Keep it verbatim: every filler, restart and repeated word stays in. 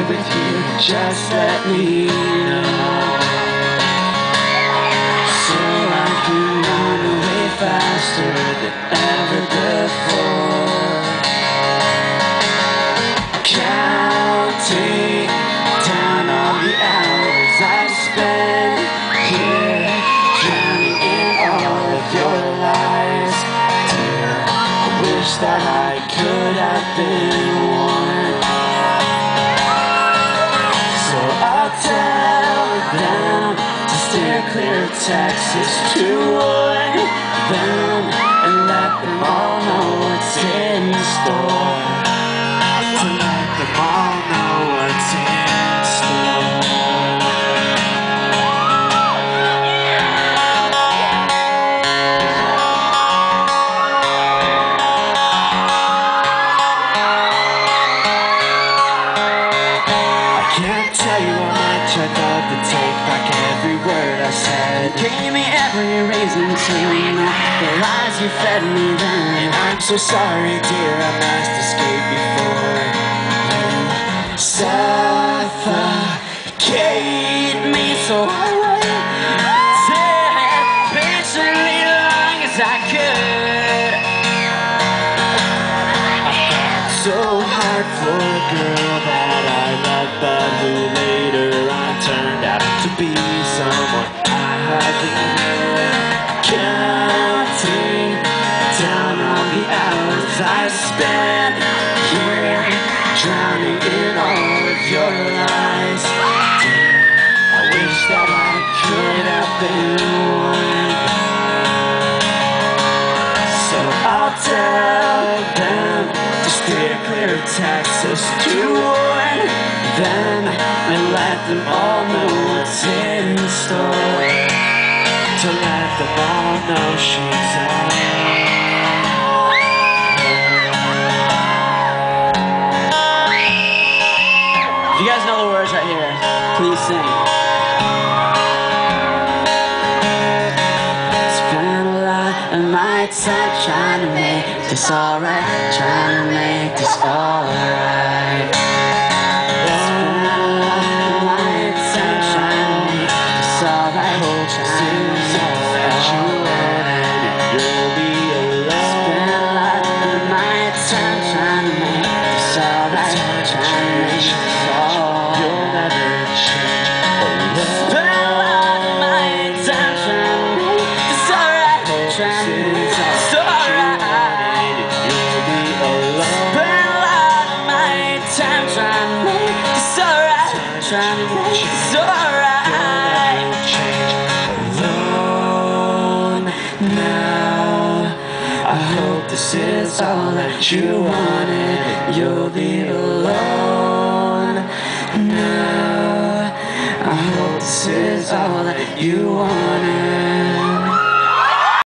with you, just let me know. So I can run away faster than ever before. Counting down all the hours I spent here, drowning in all of your lies. Dear, I wish that I could have been one. So I'll tell them to steer clear of Texas to warn them and let them all know what's in store. To let them all know what's in store. Can't tell you how much I'd love to take back every word I said. Gave me every reason to enact the lies you fed me then. I'm so sorry, dear, I must escape before you suffocate me. So I waited patiently long as I could. I fought so hard for a girl that I loved, but who later on turned out to be someone I hardly knew. Counting down on the hours I spent here, drowning in all of your lies. Dear, I wish that I could have been one. So I'll tell them to steer clear of Texas to warn them and let them all know what's in store. To let them all know she's out. If you guys know the words right here, please sing. Spent a lot of my time trying to make this alright, trying to make this alright. Spent a lot of my time trying to make this alright, trying to make this alright. You'll be alone. Spent a lot of my time trying to make this alright, trying to make this alright. You'll never change. Spent a lot of my time trying to make this alright, trying to make this alright. You'll be alone. Spent a lot of my time trying to make this alright, trying to make this alright. You'll never change. Alone now. I hope this is all that you wanted. You'll be alone now. I hope this is all that you wanted.